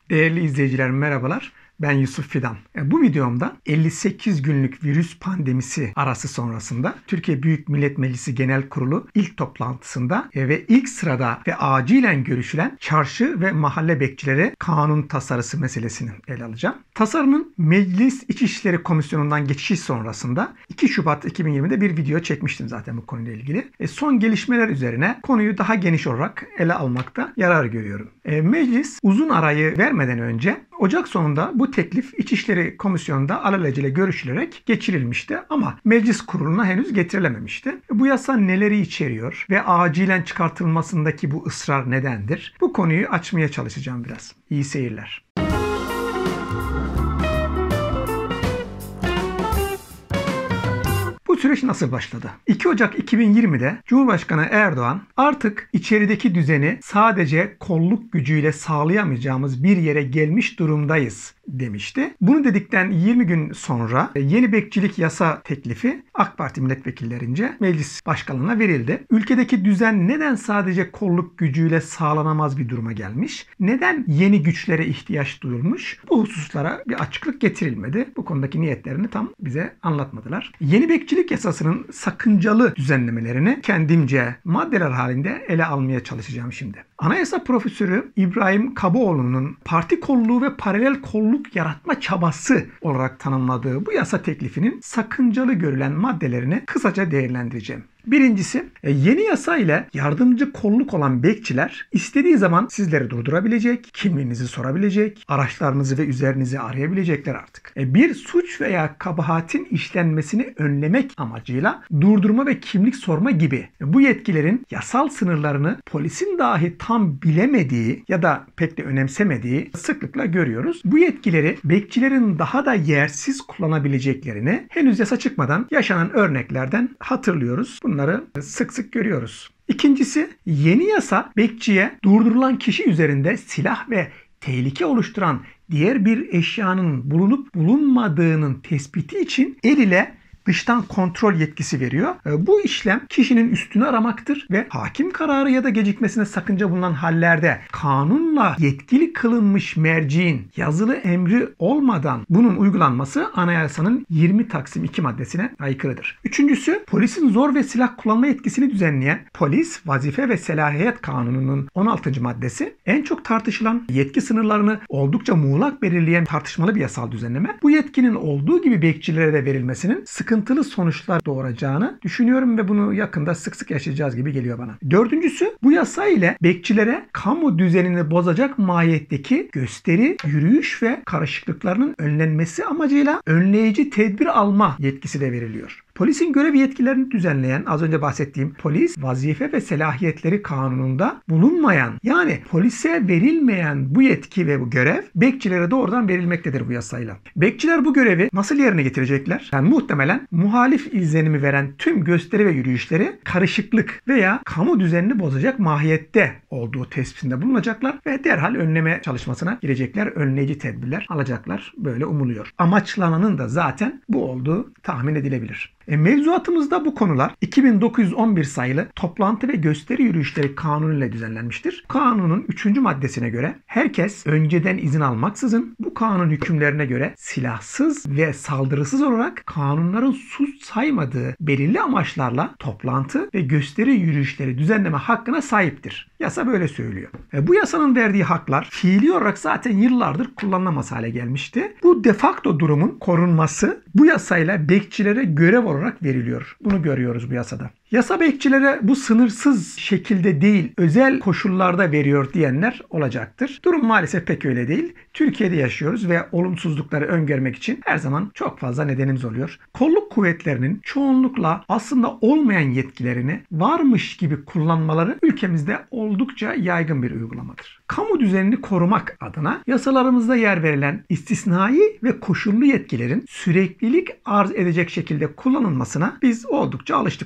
Değerli izleyiciler merhabalar. Ben Yusuf Fidan. Bu videomda 58 günlük virüs pandemisi arası sonrasında Türkiye Büyük Millet Meclisi Genel Kurulu ilk toplantısında ve ilk sırada ve acilen görüşülen çarşı ve mahalle bekçileri kanun tasarısı meselesini ele alacağım. Tasarının Meclis İçişleri Komisyonu'ndan geçişi sonrasında 2 Şubat 2020'de bir video çekmiştim zaten bu konuyla ilgili. Son gelişmeler üzerine konuyu daha geniş olarak ele almakta yarar görüyorum. Meclis uzun arayı vermeden önce Ocak sonunda bu teklif İçişleri Komisyonu'nda alelacele görüşülerek geçirilmişti ama meclis kuruluna henüz getirilememişti. Bu yasa neleri içeriyor ve acilen çıkartılmasındaki bu ısrar nedendir? Bu konuyu açmaya çalışacağım biraz. İyi seyirler. Bu süreç nasıl başladı? 2 Ocak 2020'de Cumhurbaşkanı Erdoğan artık içerideki düzeni sadece kolluk gücüyle sağlayamayacağımız bir yere gelmiş durumdayız demişti. Bunu dedikten 20 gün sonra yeni bekçilik yasa teklifi AK Parti milletvekillerince meclis başkanlığına verildi. Ülkedeki düzen neden sadece kolluk gücüyle sağlanamaz bir duruma gelmiş? Neden yeni güçlere ihtiyaç duyulmuş? Bu hususlara bir açıklık getirilmedi. Bu konudaki niyetlerini tam bize anlatmadılar. Yeni bekçilik yasasının sakıncalı düzenlemelerini kendimce maddeler halinde ele almaya çalışacağım şimdi. Anayasa Profesörü İbrahim Kaboğlu'nun parti kolluğu ve paralel kolluk yaratma çabası olarak tanımladığı bu yasa teklifinin sakıncalı görülen maddelerini kısaca değerlendireceğim. Birincisi, yeni yasa ile yardımcı kolluk olan bekçiler istediği zaman sizleri durdurabilecek, kimliğinizi sorabilecek, araçlarınızı ve üzerinizi arayabilecekler artık. Bir suç veya kabahatin işlenmesini önlemek amacıyla durdurma ve kimlik sorma gibi bu yetkilerin yasal sınırlarını polisin dahi tam bilemediği ya da pek de önemsemediği sıklıkla görüyoruz. Bu yetkileri bekçilerin daha da yersiz kullanabileceklerini henüz yasa çıkmadan yaşanan örneklerden hatırlıyoruz. Bunları sık sık görüyoruz. İkincisi, yeni yasa bekçiye durdurulan kişi üzerinde silah ve tehlike oluşturan diğer bir eşyanın bulunup bulunmadığının tespiti için el ile dıştan kontrol yetkisi veriyor. Bu işlem kişinin üstünü aramaktır ve hakim kararı ya da gecikmesine sakınca bulunan hallerde kanunla yetkili kılınmış merciğin yazılı emri olmadan bunun uygulanması anayasanın 20 Taksim 2 maddesine aykırıdır. Üçüncüsü, polisin zor ve silah kullanma yetkisini düzenleyen Polis Vazife ve Selahiyet Kanunu'nun 16. maddesi en çok tartışılan, yetki sınırlarını oldukça muğlak belirleyen tartışmalı bir yasal düzenleme. Bu yetkinin olduğu gibi bekçilere de verilmesinin sıkıntılı sonuçlar doğuracağını düşünüyorum ve bunu yakında sık sık yaşayacağız gibi geliyor bana. Dördüncüsü, bu yasa ile bekçilere kamu düzenini bozacak mahiyetteki gösteri, yürüyüş ve karışıklıklarının önlenmesi amacıyla önleyici tedbir alma yetkisi de veriliyor. Polisin görev yetkilerini düzenleyen az önce bahsettiğim Polis Vazife ve Selahiyetleri Kanunu'nda bulunmayan, yani polise verilmeyen bu yetki ve bu görev bekçilere doğrudan verilmektedir bu yasayla. Bekçiler bu görevi nasıl yerine getirecekler? Yani muhtemelen muhalif izlenimi veren tüm gösteri ve yürüyüşleri karışıklık veya kamu düzenini bozacak mahiyette olduğu tespitinde bulunacaklar ve derhal önleme çalışmasına girecekler, önleyici tedbirler alacaklar. Böyle umuluyor. Amaçlananın da zaten bu olduğu tahmin edilebilir. Mevzuatımızda bu konular 2911 sayılı Toplantı ve Gösteri Yürüyüşleri Kanunu ile düzenlenmiştir. Kanunun 3. maddesine göre herkes önceden izin almaksızın bu kanun hükümlerine göre silahsız ve saldırısız olarak kanunların suç saymadığı belirli amaçlarla toplantı ve gösteri yürüyüşleri düzenleme hakkına sahiptir. Yasa böyle söylüyor. Bu yasanın verdiği haklar fiili olarak zaten yıllardır kullanılamaz hale gelmişti. Bu de facto durumun korunması bu yasayla bekçilere görev olarak veriliyor. Bunu görüyoruz bu yasada. Yasa bekçilere bu sınırsız şekilde değil, özel koşullarda veriyor diyenler olacaktır. Durum maalesef pek öyle değil. Türkiye'de yaşıyoruz ve olumsuzlukları öngörmek için her zaman çok fazla nedenimiz oluyor. Kolluk kuvvetlerinin çoğunlukla aslında olmayan yetkilerini varmış gibi kullanmaları ülkemizde oldukça yaygın bir uygulamadır. Kamu düzenini korumak adına yasalarımızda yer verilen istisnai ve koşullu yetkilerin süreklilik arz edecek şekilde kullanılmasına biz oldukça alıştık toplum olarak.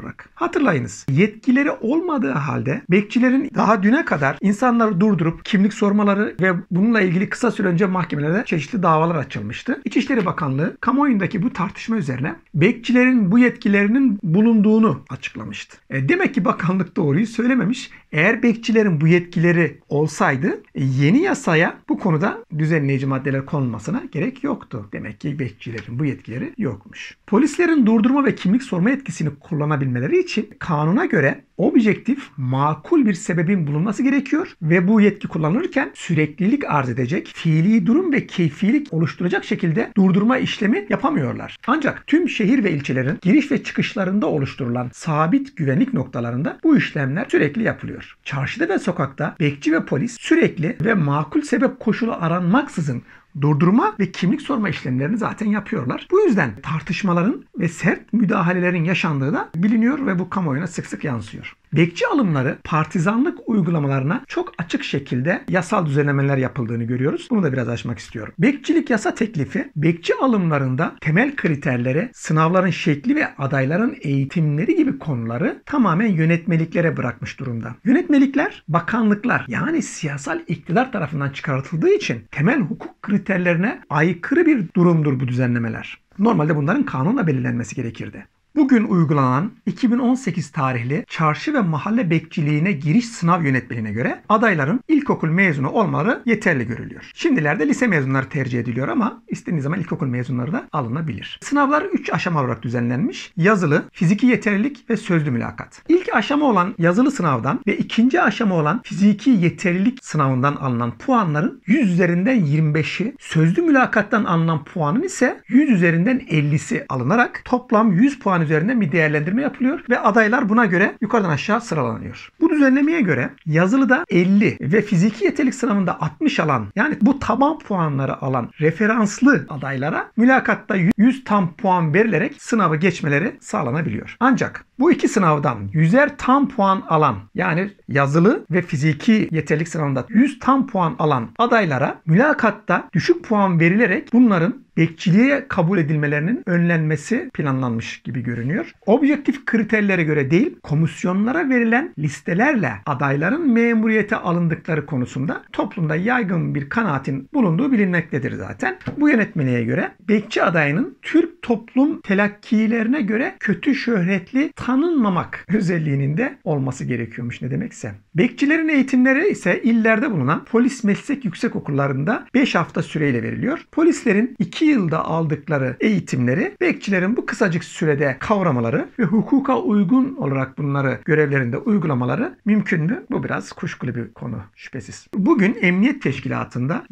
olarak. Hatırlayınız, yetkileri olmadığı halde bekçilerin daha düne kadar insanları durdurup kimlik sormaları ve bununla ilgili kısa süre önce mahkemelerde çeşitli davalar açılmıştı. İçişleri Bakanlığı kamuoyundaki bu tartışma üzerine bekçilerin bu yetkilerinin bulunduğunu açıklamıştı. Demek ki bakanlık doğruyu söylememiş. Eğer bekçilerin bu yetkileri olsaydı yeni yasaya bu konuda düzenleyici maddeler konulmasına gerek yoktu. Demek ki bekçilerin bu yetkileri yokmuş. Polislerin durdurma ve kimlik sorma yetkisini kullanabilmeleri için kanuna göre objektif, makul bir sebebin bulunması gerekiyor ve bu yetki kullanılırken süreklilik arz edecek, fiili durum ve keyfilik oluşturacak şekilde durdurma işlemi yapamıyorlar. Ancak tüm şehir ve ilçelerin giriş ve çıkışlarında oluşturulan sabit güvenlik noktalarında bu işlemler sürekli yapılıyor. Çarşıda ve sokakta bekçi ve polis sürekli ve makul sebep koşulu aranmaksızın durdurma ve kimlik sorma işlemlerini zaten yapıyorlar. Bu yüzden tartışmaların ve sert müdahalelerin yaşandığı da biliniyor ve bu kamuoyuna sık sık yansıyor. Bekçi alımları partizanlık uygulamalarına çok açık şekilde yasal düzenlemeler yapıldığını görüyoruz. Bunu da biraz açmak istiyorum. Bekçilik yasa teklifi bekçi alımlarında temel kriterleri, sınavların şekli ve adayların eğitimleri gibi konuları tamamen yönetmeliklere bırakmış durumda. Yönetmelikler bakanlıklar yani siyasal iktidar tarafından çıkartıldığı için temel hukuk kriterlerine aykırı bir durumdur bu düzenlemeler. Normalde bunların kanunla belirlenmesi gerekirdi. Bugün uygulanan 2018 tarihli çarşı ve mahalle bekçiliğine giriş sınav yönetmeliğine göre adayların ilkokul mezunu olmaları yeterli görülüyor. Şimdilerde lise mezunları tercih ediliyor ama istediğiniz zaman ilkokul mezunları da alınabilir. Sınavlar 3 aşama olarak düzenlenmiş. Yazılı, fiziki yeterlilik ve sözlü mülakat. İlk aşama olan yazılı sınavdan ve ikinci aşama olan fiziki yeterlilik sınavından alınan puanların 100 üzerinden 25'i, sözlü mülakattan alınan puanın ise 100 üzerinden 50'si alınarak toplam 100 puan üzerinden bir değerlendirme yapılıyor ve adaylar buna göre yukarıdan aşağı sıralanıyor. Bu düzenlemeye göre yazılıda 50 ve fiziki yeterlilik sınavında 60 alan yani bu taban puanları alan referanslı adaylara mülakatta 100 tam puan verilerek sınavı geçmeleri sağlanabiliyor. Ancak bu iki sınavdan 100'er tam puan alan yani yazılı ve fiziki yeterlilik sınavında 100 tam puan alan adaylara mülakatta düşük puan verilerek bunların bekçiliğe kabul edilmelerinin önlenmesi planlanmış gibi görünüyor. Objektif kriterlere göre değil, komisyonlara verilen listelerle adayların memuriyete alındıkları konusunda toplumda yaygın bir kanaatin bulunduğu bilinmektedir zaten. Bu yönetmeliğe göre bekçi adayının Türk toplum telakkilerine göre kötü şöhretli tanınmamak özelliğinin de olması gerekiyormuş ne demekse. Bekçilerin eğitimleri ise illerde bulunan polis meslek yüksekokullarında 5 hafta süreyle veriliyor. Polislerin 2 yılda aldıkları eğitimleri bekçilerin bu kısacık sürede kavramaları ve hukuka uygun olarak bunları görevlerinde uygulamaları mümkün mü? Bu biraz kuşkulu bir konu şüphesiz. Bugün Emniyet Teşkilatı'nda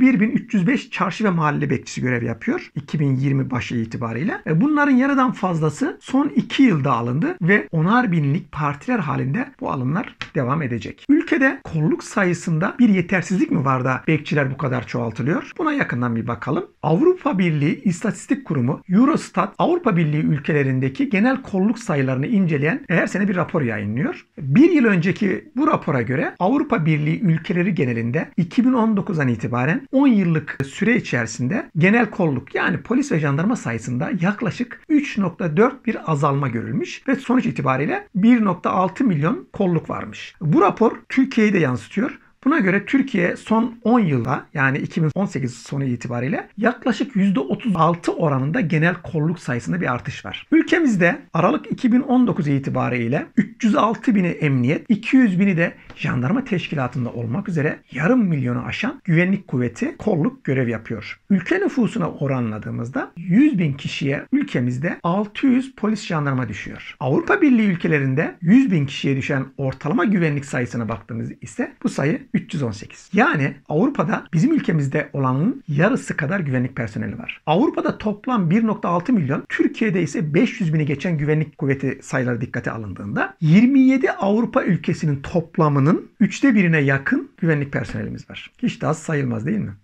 21.305 çarşı ve mahalle bekçisi görev yapıyor 2020 başı itibariyle. Bunların yarıdan fazlası son 2 yılda alındı ve 10'ar binlik partiler halinde bu alımlar devam edecek. Ülkede kolluk sayısında bir yetersizlik mi var da bekçiler bu kadar çoğaltılıyor? Buna yakından bir bakalım. Avrupa Birliği İstatistik Kurumu Eurostat Avrupa Birliği ülkelerindeki genel kolluk sayılarını inceleyen her sene bir rapor yayınlıyor. Bir yıl önceki bu rapora göre Avrupa Birliği ülkeleri genelinde 2019'dan itibaren 10 yıllık süre içerisinde genel kolluk yani polis ve jandarma sayısında yaklaşık 3.4 bir azalma görülmüş ve sonuç itibariyle 1.6 milyon kolluk varmış. Bu rapor Türkiye'yi de yansıtıyor. Buna göre Türkiye son 10 yılda yani 2018 sonu itibariyle yaklaşık %36 oranında genel kolluk sayısında bir artış var. Ülkemizde Aralık 2019 itibariyle 306 bini emniyet, 200 bini de jandarma teşkilatında olmak üzere yarım milyonu aşan güvenlik kuvveti kolluk görev yapıyor. Ülke nüfusuna oranladığımızda 100 bin kişiye ülkemizde 600 polis jandarma düşüyor. Avrupa Birliği ülkelerinde 100 bin kişiye düşen ortalama güvenlik sayısına baktığımız ise bu sayı 318. Yani Avrupa'da bizim ülkemizde olanın yarısı kadar güvenlik personeli var. Avrupa'da toplam 1.6 milyon, Türkiye'de ise 500 bini geçen güvenlik kuvveti sayıları dikkate alındığında 27 Avrupa ülkesinin toplamının 1/3'e yakın güvenlik personelimiz var. Hiç de az sayılmaz değil mi?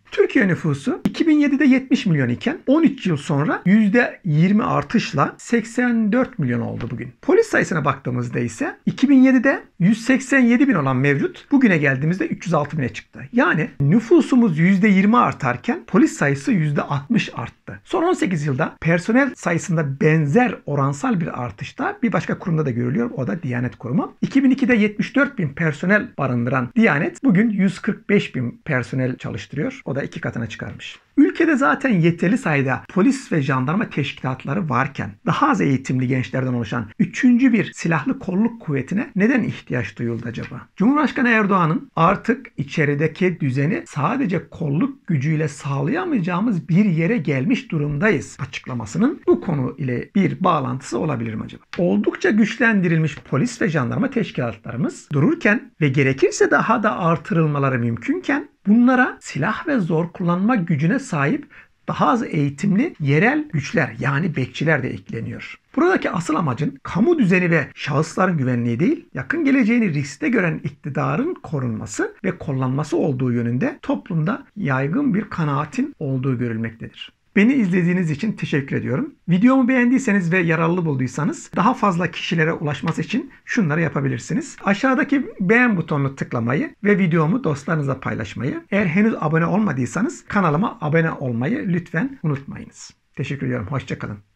Türkiye nüfusu 2007'de 70 milyon iken 13 yıl sonra %20 artışla 84 milyon oldu bugün. Polis sayısına baktığımızda ise 2007'de 187 bin olan mevcut bugüne geldiğimizde 306 bine çıktı. Yani nüfusumuz %20 artarken polis sayısı %60 arttı. Son 18 yılda personel sayısında benzer oransal bir artışta bir başka kurumda da görülüyor. O da Diyanet Kurumu. 2002'de 74 bin personel barındıran Diyanet bugün 145 bin personel çalıştırıyor. O da 2 katına çıkarmış. Ülkede zaten yeterli sayıda polis ve jandarma teşkilatları varken daha az eğitimli gençlerden oluşan 3. bir silahlı kolluk kuvvetine neden ihtiyaç duyuldu acaba? Cumhurbaşkanı Erdoğan'ın artık içerideki düzeni sadece kolluk gücüyle sağlayamayacağımız bir yere gelmiş durumdayız açıklamasının bu konu ile bir bağlantısı olabilir mi acaba? Oldukça güçlendirilmiş polis ve jandarma teşkilatlarımız dururken ve gerekirse daha da artırılmaları mümkünken bunlara silah ve zor kullanma gücüne sahip daha az eğitimli yerel güçler yani bekçiler de ekleniyor. Buradaki asıl amacın kamu düzeni ve şahısların güvenliği değil, yakın geleceğini riskte gören iktidarın korunması ve kullanması olduğu yönünde toplumda yaygın bir kanaatin olduğu görülmektedir. Beni izlediğiniz için teşekkür ediyorum. Videomu beğendiyseniz ve yararlı bulduysanız daha fazla kişilere ulaşması için şunları yapabilirsiniz. Aşağıdaki beğen butonunu tıklamayı ve videomu dostlarınızla paylaşmayı. Eğer henüz abone olmadıysanız kanalıma abone olmayı lütfen unutmayınız. Teşekkür ediyorum. Hoşça kalın.